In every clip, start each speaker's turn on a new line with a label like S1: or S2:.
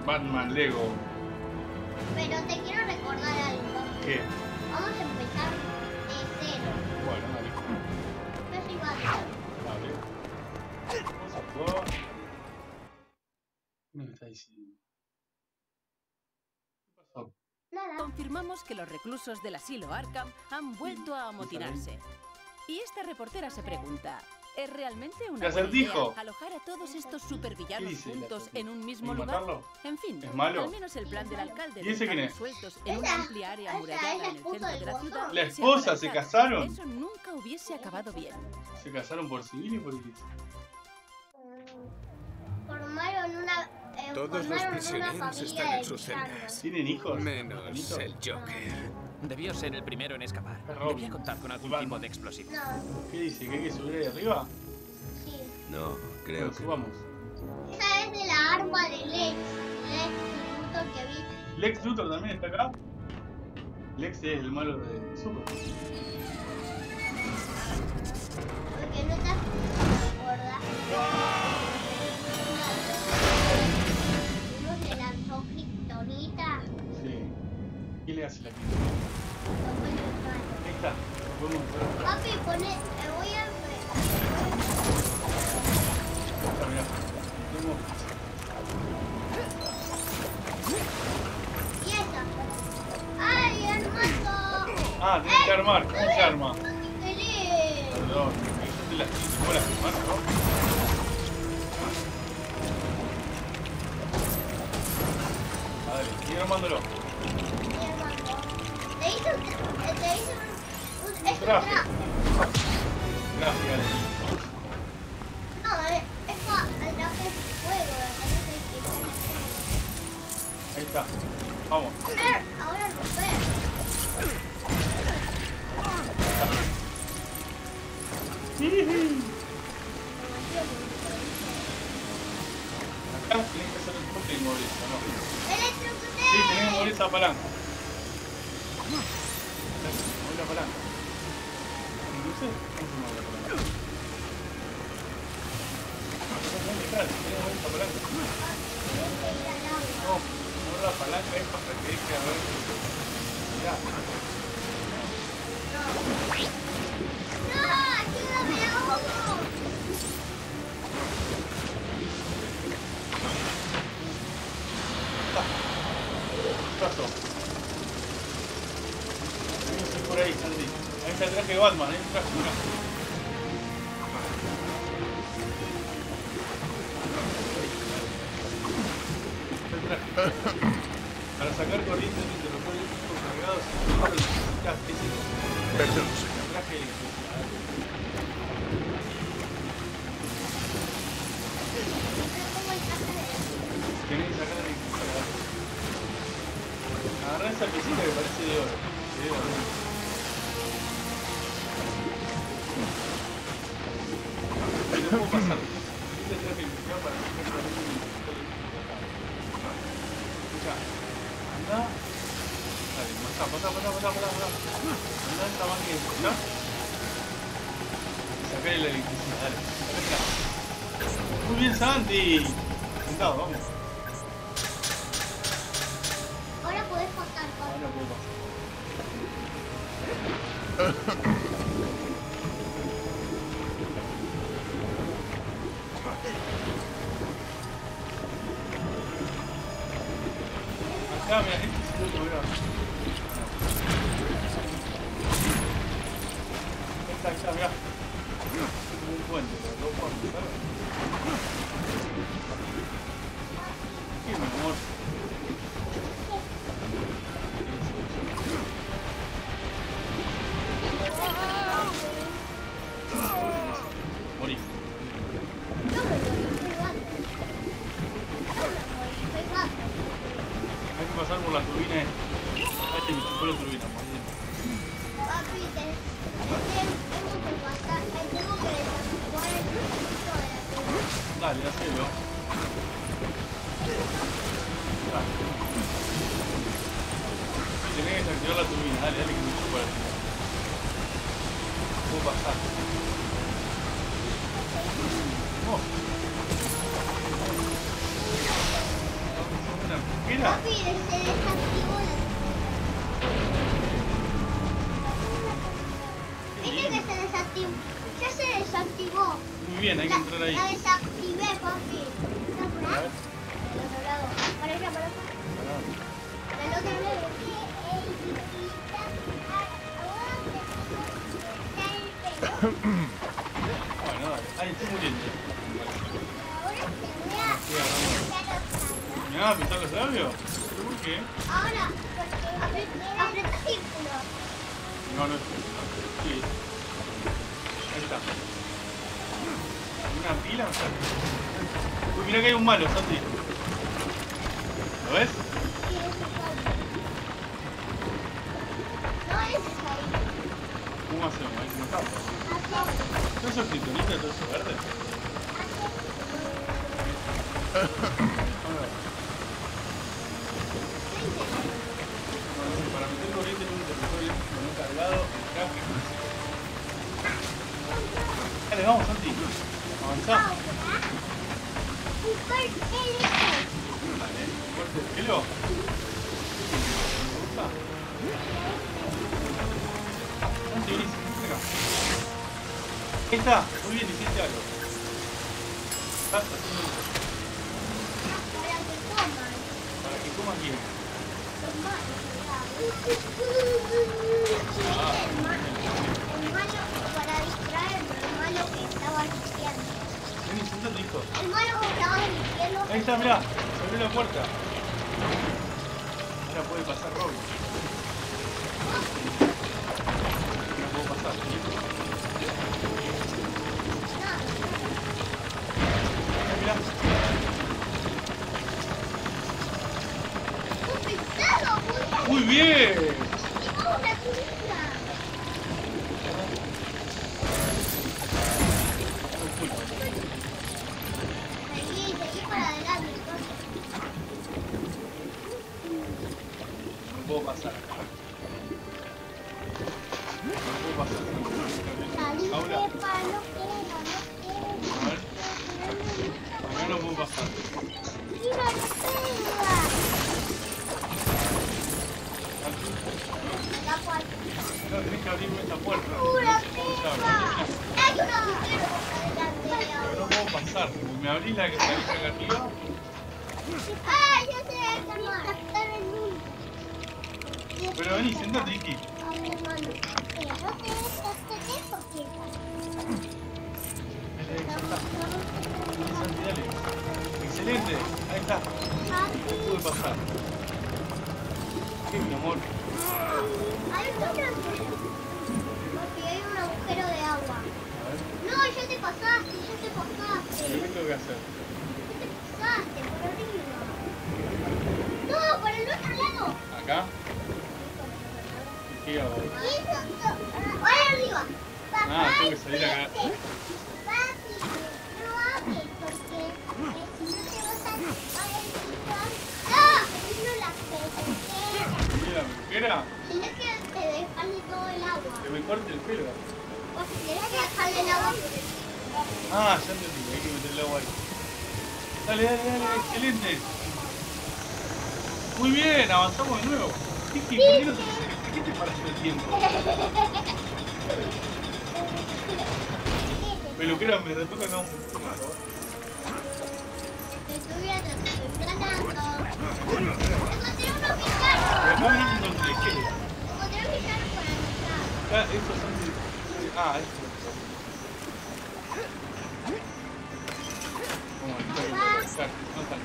S1: Batman Lego.
S2: Pero te quiero recordar algo.
S1: ¿Qué?
S2: Vamos a empezar de cero.
S1: Bueno, dale.
S2: Yo soy Batman.
S1: Vale. Vamos a actuar. ¿Qué me está diciendo? ¿Qué pasó?
S2: Nada.
S3: Confirmamos que los reclusos del asilo Arkham han vuelto a amotinarse. Y esta reportera se pregunta, ¿es realmente una
S1: ¿El acertijo?
S3: buena idea alojar a todos estos supervillanos
S1: ¿Qué dice el
S3: juntos
S1: acertijo?
S3: en un mismo
S1: ¿Y
S3: lugar?
S1: matarlo?
S3: En fin,
S1: ¿Es malo?
S3: al menos el plan del alcalde
S1: ¿Y
S3: de
S1: ese quién
S3: dejarlos
S1: es?
S3: sueltos en una amplia área amurallada en el centro de la ciudad.
S1: ¿La
S3: se ha
S1: esposa se
S3: paralizado.
S1: casaron?
S3: Eso nunca hubiese acabado bien.
S1: ¿Se casaron por civil y por iglesia?
S2: Formaron una.
S4: Todos los
S2: formaron una
S4: prisioneros
S2: familia
S4: están
S2: de
S4: en sus
S2: villanos.
S4: celdas.
S1: ¿Tienen hijos?
S4: Menos
S1: ¿Bonitos?
S4: el Joker.
S5: Debió ser el primero en escapar.
S1: Robin.
S5: Debía contar con algún tipo de explosivo.
S2: No,
S1: ¿Qué dice? ¿Que hay que subir ahí arriba?
S2: sí.
S4: No, creo
S1: Bueno,
S4: que
S1: subamos.
S2: Esa es de la arma de Lex. Lex Luthor que vi.
S1: ¿Lex Luthor también está acá? Lex es el malo de Super.
S2: Porque no te acuerdas. Uno se lanzó Kryptonita.
S1: Sí. ¿Qué le hace la quinta?
S2: Lo fue el malo.
S1: Ahí está. Lo podemos ver.
S2: Papi, pone. Me voy a.
S1: Está, mirá. Tenemos...
S2: Y esa. ¡Ay, hermano!
S1: Ah, tienes que armar. ¿Cómo se arma?
S2: ¡Qué lindo!
S1: Perdón. Yo te las tengo las armar, ¿no? Dale, sigue armándolo.
S2: Te hice un
S1: Un traje. Gracias.
S2: No, es para el traje de fuego,
S1: Ahí está. Vamos.
S2: ahora romper.
S1: Acá tenés que hacer el toque y mover eso, ¿no?
S2: ¡Electrocuté!
S1: Sí, tenés que mover esa palanca. Mover la palanca. Incluso, ¿cómo se mueve la palanca? Tenés que mover esa palanca. No, mover la palanca es para que deje a ver. Mirá.
S2: ¡No! ¡Ayúdame, ahogo!
S1: ¿Qué pasó? Venimos por ahí, Sandy. Ahí está el traje de Batman, ahí está el traje. Mirá. Está el traje. Para sacar corriente de interruptor eléctrico cargados, necesitas ese
S4: Perdón, señor.
S1: traje de electricidad. Tenés que sacar la electricidad. Agarrá esa piecita que parece de oro. De oro. Y no puedo pasar. Necesito traje de electricidad para sacar la electricidad. Escucha. Anda. Dale, pasá. Anda esta máquina, ¿no? Sacale la electricidad, dale. Sacala. Muy bien, Santi. Sentado, vamos.
S2: Ahora podés pasar, papi.
S1: Ahora puedo pasar. Acá, mira, este es el otro brazo. Ahí está, mirá. Como un puente, pero no puedo pasar. Qué mi amor. Morí.
S2: No me morí, soy Batman. No me morí, soy Batman.
S1: Hay que pasar por la turbina esta. Ahí te por la turbina, morí.
S2: Papi, tengo que pasar, tengo que desactivar el circuito de la turbina.
S1: Dale, hacelo. Dale. Tenés que desactivar la turbina, dale, que me chupa la turbina. Puedo pasar. No. Vamos a una ¿Qué era?
S2: Papi, se desactivó la... ¿Viste que se desactivó? Ya se desactivó.
S1: Muy bien, hay que entrar ahí.
S2: La desactivé, papi. ¿Está por ahí? Del otro lado. Para allá, para allá. Del otro lado.
S1: Bueno, dale. Ahí estoy muriendo.
S2: Ahora te voy a pintar los labios.
S1: ¿Me vas a pintar los labios? ¿Por qué?
S2: Ahora, porque aprieta círculo.
S1: No, no es. Sí. Ahí está. ¿Una pila? Uy, mira que hay un malo, Santi. ¿Lo ves?
S2: Sí, eso es todo. No, ese es ahí.
S1: ¿Cómo hacemos? Ahí se me escapa.
S2: Así.
S1: ¿Todo eso es pinturita y todo eso verde? Para meter corriente en un territorio con un cargado de tráfico. Dale, vamos, Santi. Avanzá. Dale, corte el pelo. ¿Te gusta? Santi, venís, acá. Ahí está, muy bien, hiciste algo. Estás haciendo eso. Para que coman bien.
S2: Para distraerme, el malo que estaba limpiando.
S1: Vení, sentate, hijo.
S2: El malo que estaba limpiando.
S1: Ahí está, mirá, se abrió la puerta. Ahora puede pasar Robin. No puedo pasar. Mirá. Muy bien. No puedo pasar. No puedo pasar. Ahora. A ver. Acá no puedo pasar. No, tenés que abrirme esta puerta. Pero no puedo pasar. Me abrís la que está acá arriba. Pero vení, sentate, Iki. Dale. Excelente. Ahí está. No pude pasar. ¿Qué, mi amor?
S2: Hay un agujero de agua.
S1: A ver.
S2: No, ya te pasaste, ya te pasaste.
S1: ¿Qué tengo que hacer?
S2: Ya te pasaste, por arriba. No, por el otro lado.
S1: ¿Acá? ¿Qué hago?
S2: Ahí arriba.
S1: Ah, tengo que salir acá.
S2: Papi, no hables porque si no te vas a necesitar. ¡Ah! No la peluquera.
S1: ¿Mira la peluquera?
S2: Tienes que dejarle todo el agua.
S1: Que me corte el pelo.
S2: Tienes que dejarle el agua.
S1: Ah, ya entendí, hay que meter el agua ahí. Dale, dale, dale, excelente. Muy bien, avanzamos de nuevo. Tiki, ¿por qué no te, qué te paraste el tiempo? Peluquera, me retoca acá un poquito más, ¿no?
S2: Te estoy viendo, te estoy tratando. Encontré unos
S1: Pero
S2: picaros.
S1: acá no encontré, ¿qué era?
S2: Encontré un picaro para entrar.
S1: Acá, estos son de... Ah, estos. Como el pelo, acá, no están.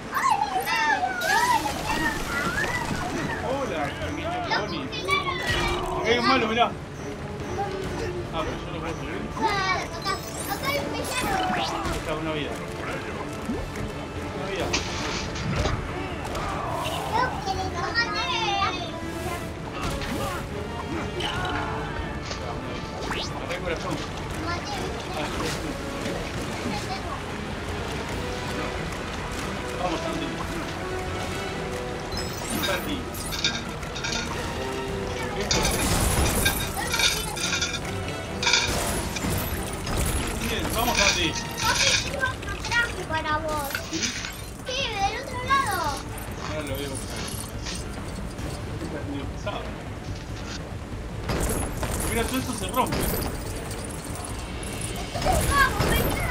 S1: Hola, pequeño Bonnie. Acá hay un malo, mirá. Ah, pero yo no puedo subir.
S2: Acá hay un picaro.
S1: Está una vida. Una vida. Maté el corazón. Ah, vamos, Santi. Santi. Bien, vamos, Santi.
S2: Papi, tengo otro traje para vos.
S1: ¿Sí?
S2: Sí, del otro lado.
S1: Ah, ahora lo veo. Está medio pesado. Mira, todo esto se rompe.
S2: ¡Vamos, venga!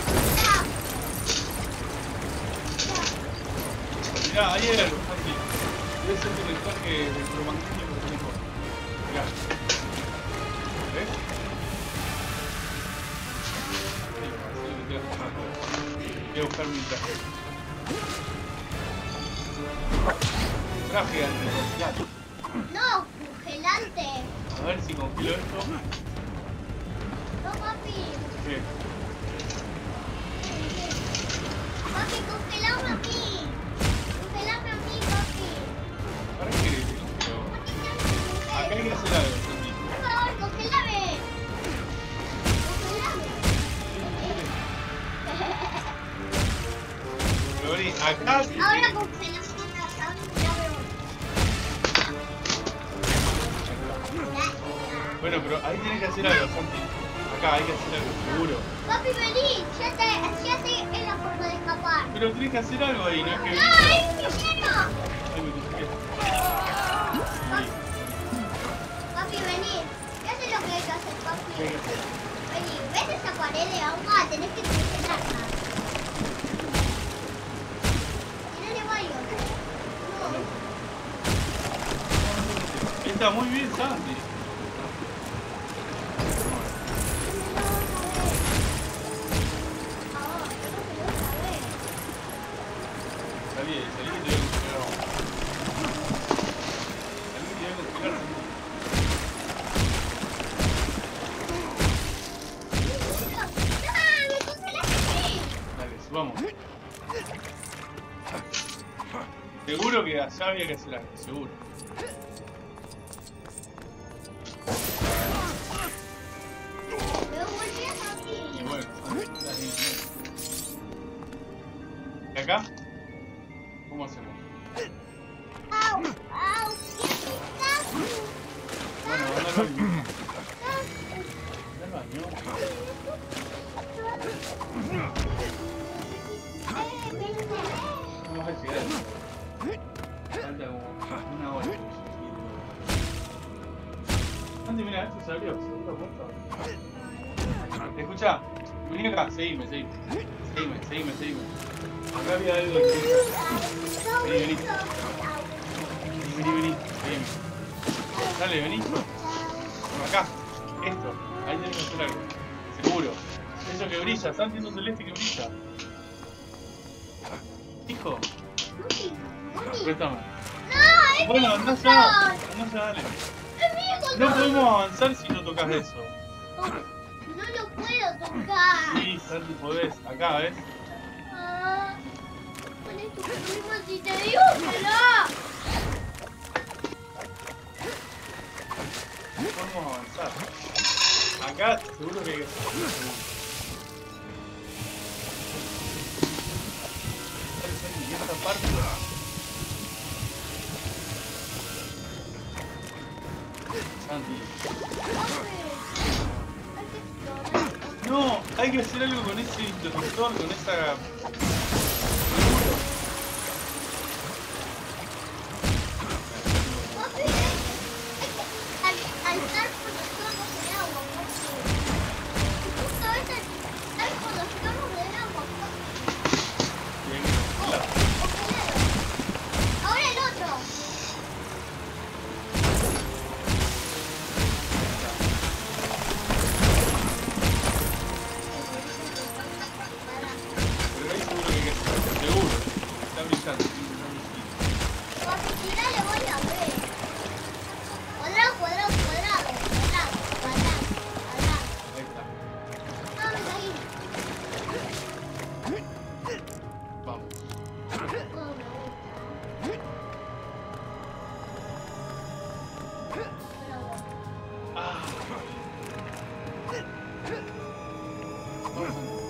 S1: Mirá, ahí hay algo, aquí. Debe ser el mensaje electromagnético que tenemos. Mirá. ¿Ves? Voy a buscar mi traje. Traje anticongelante.
S2: No, congelante.
S1: A ver si congelo esto.
S2: No, papi.
S1: ¿Qué?
S2: Papi, congelame a mí. Congelame a mí, papi.
S1: ¿Para qué? Pero...
S2: Papi, ¿qué
S1: acá hay que
S2: haces?
S1: hacer algo, Santi.
S2: Por favor, congelame.
S1: Pero vení, acá sí.
S2: Ahora congelame una casa. Ya me voy.
S1: Bueno, pero ahí tienes que hacer algo, Santi. Acá hay que hacer algo, seguro.
S2: Papi, vení. Ya sé en la forma de escapar.
S1: Pero tienes que hacer algo ahí, no es que...
S2: ¡No, es cristiano!
S1: Ay, me crucé.
S2: Papi, vení. Ya sé lo que hay que hacer,
S1: ¿Qué
S2: papi.
S1: hay que hacer?
S2: Vení, ¿ves esa pared de agua? Tenés que congelarla. Tirale varios. No.
S1: Está muy bien, Santi. Salí que te voy a congelar. Salí que te voy a congelar, Santi.
S2: ¡Me congelaste!
S1: Dale, subamos. Seguro que allá había que hacer algo, seguro.
S2: Me volvías a
S1: Y
S2: ti.
S1: bueno, está bien. ¿Y acá? ¿Cómo hacemos?
S2: ¡Au! ¡Au! ¿Qué estás?
S1: Bueno, anda al baño. Anda al baño. No vas a llegar. Falta como una hora. Santi, mira, esto se abrió. Se abrió la puerta. Escucha, vení acá, seguime. Acá había algo que... Vení. Seguime. Dale, vení. Acá, esto. Ahí tenés que hacer algo. Seguro. Eso que brilla, Santi, eso celeste que brilla. Hijo, préstame.
S2: ¡No! ¡Es
S1: Bueno,
S2: mi
S1: andá
S2: control!
S1: ya, dale.
S2: ¡Es mi control!
S1: No podemos avanzar si no tocas eso.
S2: No lo puedo tocar.
S1: Sí, Santi, podés. Acá, ¿ves?
S2: Ah, ¿cuál es tu problema si te digo que no?
S1: No podemos avanzar. Acá, seguro que hay que hacer. Santi, y esta parte... Santi. No, hay que hacer algo con ese interruptor, con esa...
S2: Papi, hay que saltar por los turbos de agua, papi. Justo a veces saltar por los turbos de agua, papi. Ahora el otro.
S1: Pero ahí seguro que hay que hacer. Seguro. Está brillando.
S2: Papi, tirale varias veces. Cuadrado, cuadrado, cuadrado, cuadrado, cuadrado, cuadrado.
S1: Ahí está.
S2: Vamos ahí.
S1: Vamos. Ah. Vamos.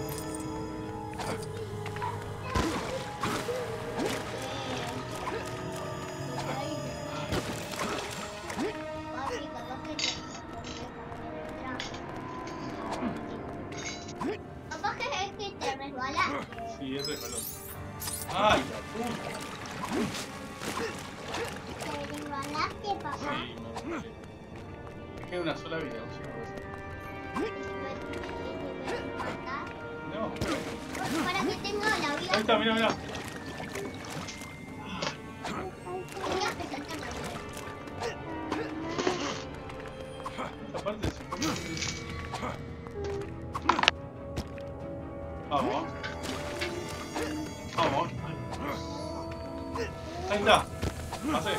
S2: Capaz que es que te resbalaste.
S1: Sí, es resbaloso. ¡Ay, la puta!
S2: ¿Te resbalaste, papá?
S1: Sí, me resbalé. Es que hay una sola vida, no sé qué pasa.
S2: ¿Y si me matar?
S1: No.
S2: Para que tenga la vida.
S1: Ahí está, mira, mira.
S2: Tenías que saltar la vida.
S1: Esta parte se pone. Vamos. Vamos. Ahí está. Hace.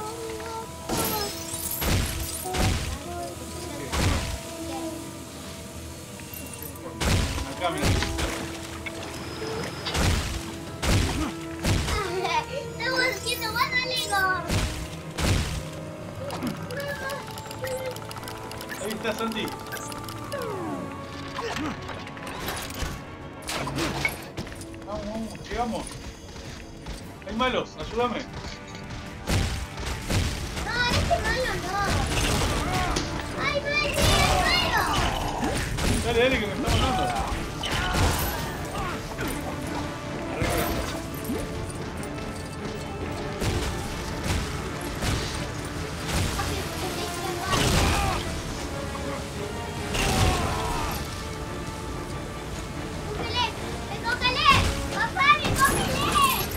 S1: Acá, mira.
S2: Estamos haciendo más Lego.
S1: Ahí está, Santi. Vamos, vamos, llegamos. Hay malos, ayúdame.
S2: No, este malo no. ¡Ay, no es malo!
S1: Dale, dale, que me está matando.
S2: ¡Recógele! ¡Recógele! ¡Papá, recógele!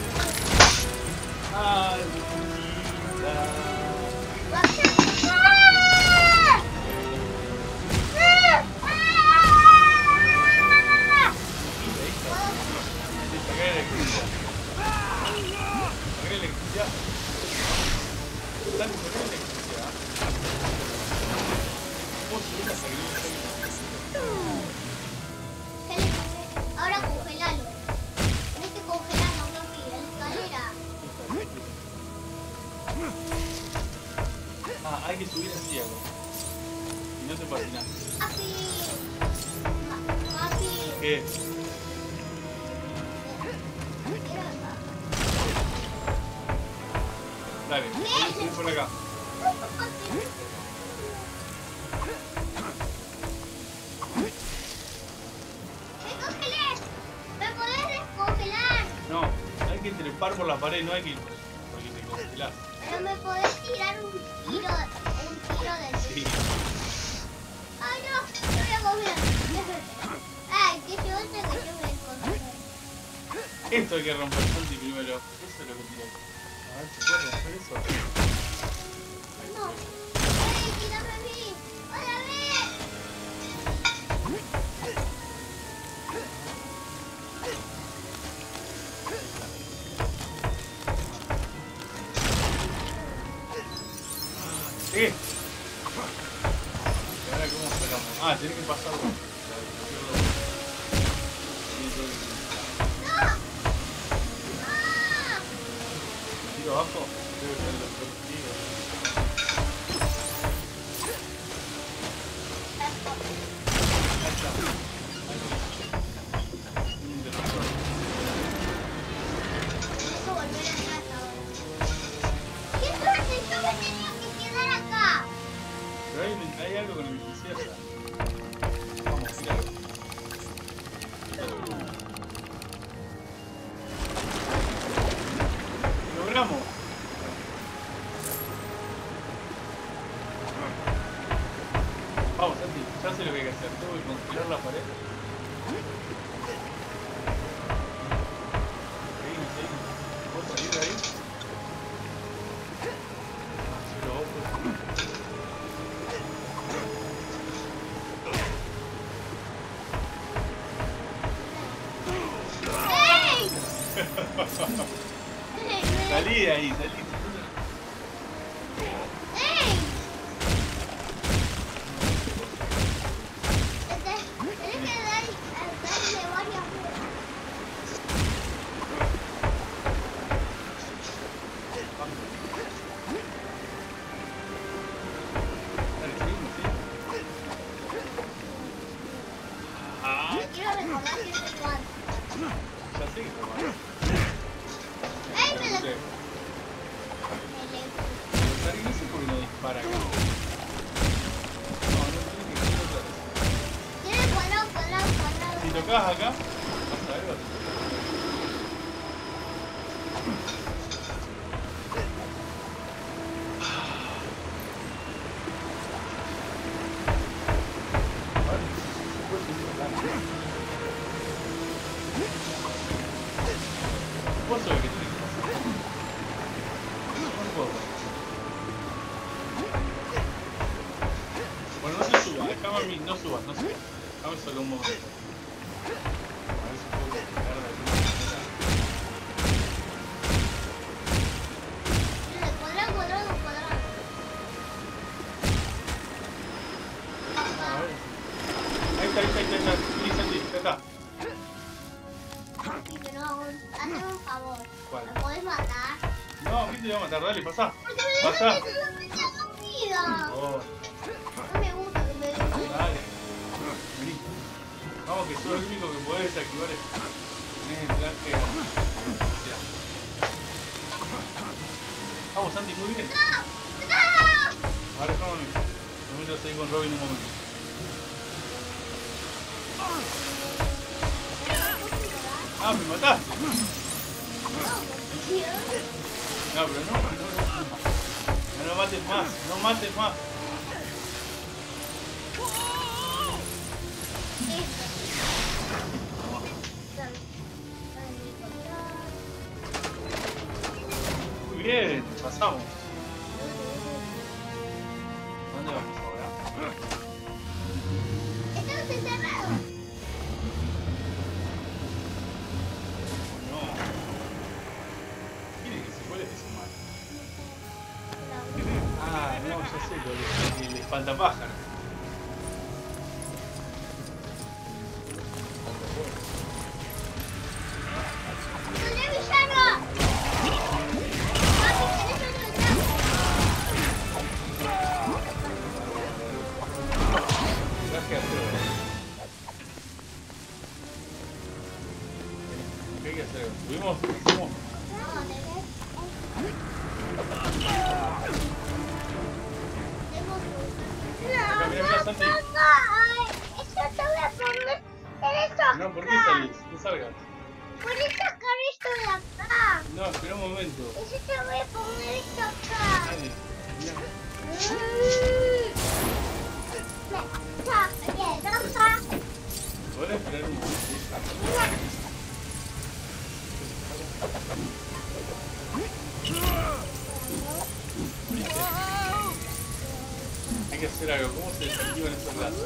S1: Ay, saqué electricidad. Saqué electricidad. Dale, saqué electricidad. Vos subís a sacar electricidad.
S2: Ahora congelalo. Tenés que congelarlo, papi, en la escalera.
S1: Ah, hay que subir así acá. Y no te patinas.
S2: Papi. Papi.
S1: ¿Qué? Dale, subí por acá.
S2: ¡Recógele! ¿Me podés descongelar?
S1: No, hay que trepar por la pared, no hay que ir porque te congelás.
S2: Pero me podés tirar un tiro del
S1: Sí.
S2: ¡Ay, no! ¡No voy a comer! ¡Ay, que yo sé que yo me descongelé!
S1: Esto hay que romper, Santi, primero. Eso es lo que tiene. A ver si puedo romper eso.
S2: ¡No! ¡Ay, tírame a mí! ¡Hola, ven!
S1: ¿Qué? ¿Y ahora cómo sacamos? Ah, tenés que pasarlo.
S2: ¡No! ¡No!
S1: Tiro abajo. Debe ser los tiros. Ahí está. Un interruptor.
S2: Tengo que volver atrás ahora. ¡Qué suerte! ¡Yo me tenía que quedar acá!
S1: Pero hay algo con electricidad. Vamos, tiralo. Logramos. Vamos, Santi, ya sé lo que hay que hacer. Tengo que congelar la pared. Seguimos, seguimos. ¿Puedo salir de ahí? Sí, lo otro.
S2: ¡Ey!
S1: Salí de ahí, salí.
S2: ¡Ey! Tenés que darle varias veces.
S1: Dale, seguimos, ¿sí? Ah,
S2: Quiero recordar que es cuánto.
S1: ya sé que te va.
S2: ¡Ey, me lo...
S1: No sé por qué no dispara acá. No, no tiene que ser otra vez.
S2: Tiene cuadrado, cuadrado, cuadrado.
S1: Si tocas acá, vas a ver, vas a ver. Vos sabés que tiene que pasar. No puedo. Bueno, no se suba, déjame a mí, no subas, no subas. Déjame solo un momento. A ver si puedo pegar de alguna manera.
S2: Cuadrado.
S1: A ver. Ahí está. Sí, Santi, ya está.
S2: Sí, pero hazme un favor.
S1: ¿Cuál?
S2: ¿Me podés matar?
S1: No, ¿qué te voy a matar? Dale, pasá.
S2: Porque me
S1: Pasá.
S2: dejaste solamente a la vida.
S1: Oh,
S2: No me gusta que me den vida.
S1: dale. Vení. Vamos, que soy el único que puede desactivar esto. Tenés el traje a... Ya. Vamos, Santi, muy bien. Ahora déjame a mí. Me meto ahí con Robin un momento. Ah, me mataste. No, pero no mates más, no mates más. Muy bien, pasamos. ¿Dónde vamos ahora?
S2: Estamos encerrados.
S1: No. ¿Quién es que se cuele que se mata? Ah, no, ya sé, el espantapájaro.
S2: ¡Podría avisarlo! Papi, tenés otro
S1: Traje a prueba. ¿Qué hay que hacer? ¿Subimos? ¿Subimos? Acá, mira, Santi.
S2: Esto te voy a poner en esto
S1: No, ¿por qué
S2: acá.
S1: salís? No salgas.
S2: Puedes sacar esto de acá.
S1: No, espera un momento.
S2: Eso te voy a poner esto acá.
S1: Dale, mirá. ¿Podés esperar un momento? Hay que hacer algo. ¿Cómo se desactivan esos lazos?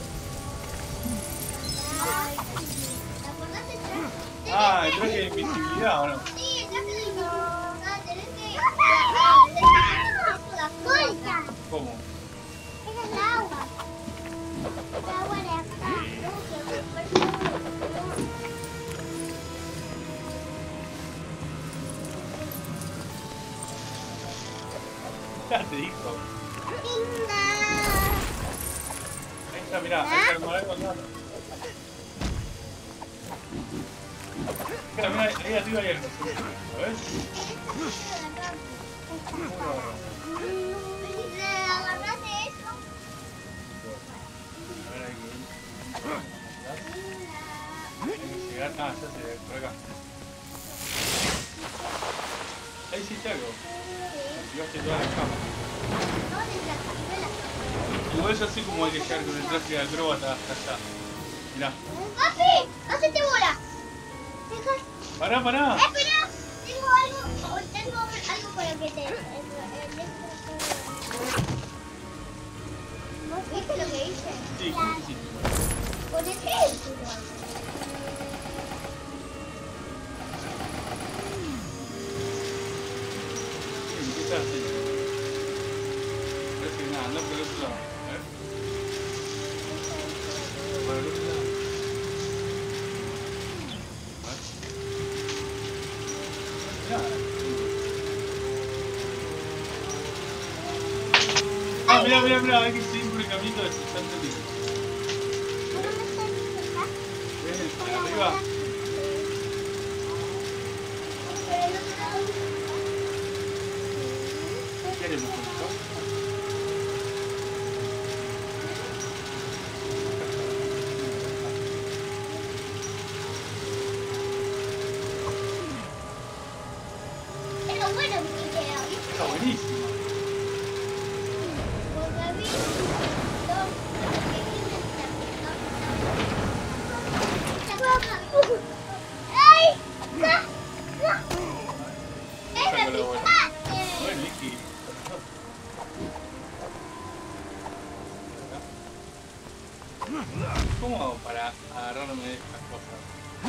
S1: Ah, el traje de invisibilidad, ¿o no?
S2: Sí, el traje de invisibilidad. Tenés que... la puerta.
S1: ¿Cómo?
S2: Esa es el agua. El agua de acá.
S1: Ya te dijo.
S2: Linda.
S1: Ahí está, mirá. Ahí está el marco acá. Mirá, ahí arriba hay algo. A ver. ¿Cómo lo agarro?
S2: ¿Le agarraste eso?
S1: A ver, hay que llegar. Ah, ya sé, por acá. Ahí hiciste algo. Activaste todas las cámaras.
S2: No, desactivé las cámaras.
S1: Igual yo sé cómo hay que llegar con el traje de acróbata hasta allá. Mirá.
S2: ¡Papi! ¡Hacete bola! Deja...
S1: Pará, pará.
S2: Espera, tengo algo para que te... ¿Vos viste lo que hice?
S1: Sí, ¿cómo hiciste?
S2: Ponete esto.
S1: ¿Qué estás haciendo? Parece que nada, anda por el otro lado. A ver. Para el otro lado. A ver. Mirá. Ah, mirá, hay que seguir por el caminito de Santo Tío. ¿Ves? Arriba. ¿Qué haremos con esto?
S2: Es lo bueno que queda, ¿viste?
S1: Está buenísimo.
S2: Porque a mí,
S1: agarrarme de estas cosas.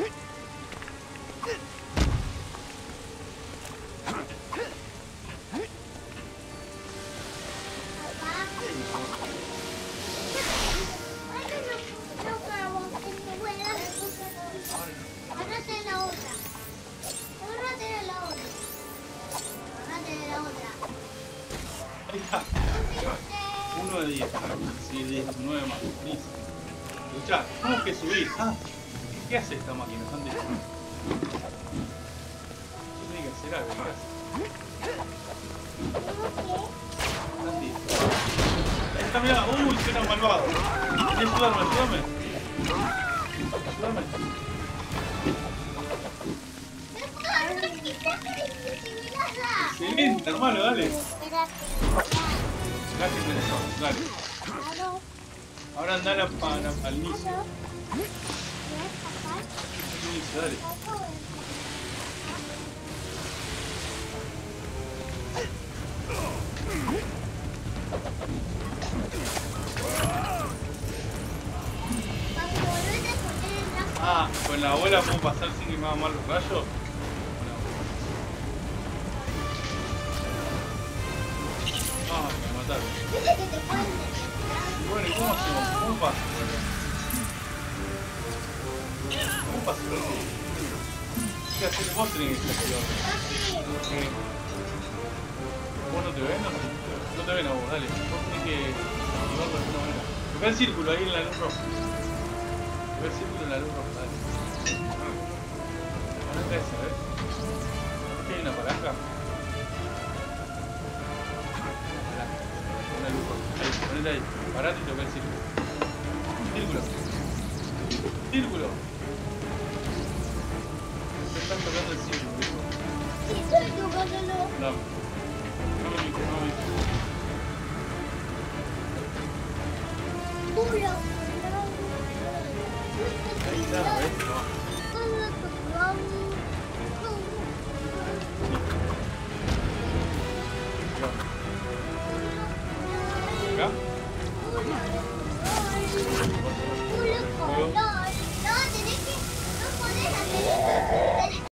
S1: Ahí está. 1 de 10. Sí, 10, 9 más. Listo. Escuchá, tenemos que subir. Ah, ¿qué hace esta máquina, Santi? Tiene que hacer algo, ¿qué hace? Santi. Ahí está, mirá. Uy, que era malvado. ¿Querés ayudarme? Ayúdame. Excelente, hermano, dale. Gracias, corazón, dale. Ahora anda al inicio. Al inicio, dale. Ah, con la bola puedo pasar sin que me hagan mal los rayos. Ah, me mataron. Bueno, ¿y cómo hacemos? ¿Cómo paso? ¿Cómo paso? ¿Qué hacer? Vos tenés que hacer. ¿Vos no te ves? No te ven a vos, dale. Vos tenés que activarlo de alguna manera. Toca el círculo ahí en la luz roja. Toca el círculo en la luz roja, dale. Palanca esa, ¿ves? ¿Aquí hay una palanca? Una luz roja. Ahí, ponete ahí. Parate y toca el círculo. Círculo. Círculo. Me están tocando el círculo, viejo.
S2: Sí, estoy tocándolo.
S1: No. No me pico, no me pico.
S2: Puro.